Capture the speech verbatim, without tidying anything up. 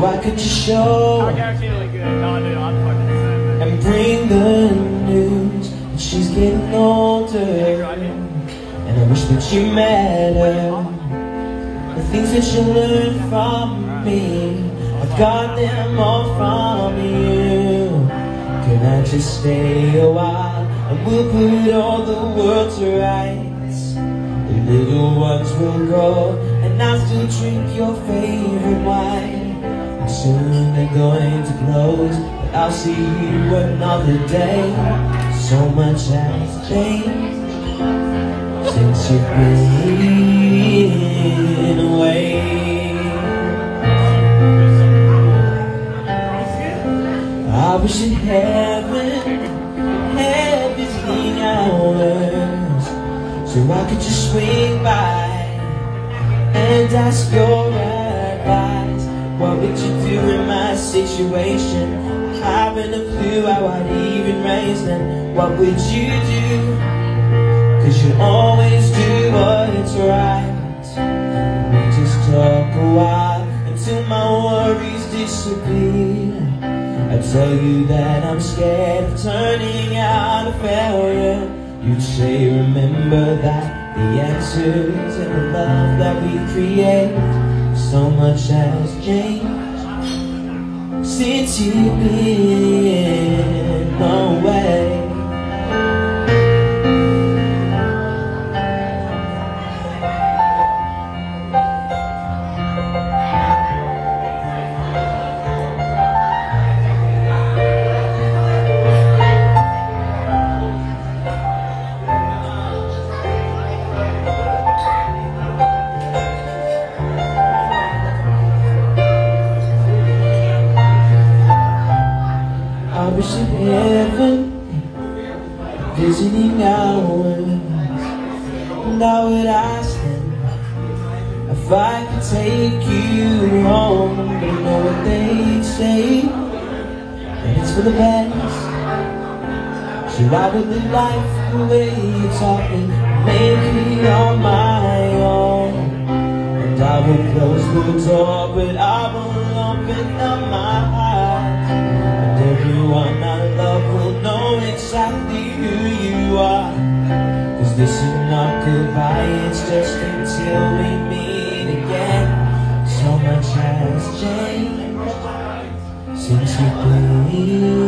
So I could just show and bring the news that she's getting older, and I wish that you met her. The things that you learned from me, I got them all from you. Can I just stay a while and we'll put all the world to rights? The little ones will grow and I'll still drink your favorite wine. And soon they're going to close, but I'll see you another day. So much has changed since you've been away. I wish that heaven had visiting hours, so I could just swing by and ask your advice. What would you do in my situation? I haven't a clue how I'd even raise them. What would you do? Cause you always do what's right. We just talk a while until my worries disappear. I tell you that I'm scared of turning out a failure. You'd say remember that the answers and the love that we create. So much has changed since you've been away. I wish that heaven visiting hours, and I would ask them if I could take you home. But you know what they'd say, and it's for the best. So I would live life the way you taught me, make it on my own. And I will close the door, but I will open up my heart. Everyone I love will know exactly who you are. Cause this is not goodbye, it's just until we meet again. So much has changed since you've been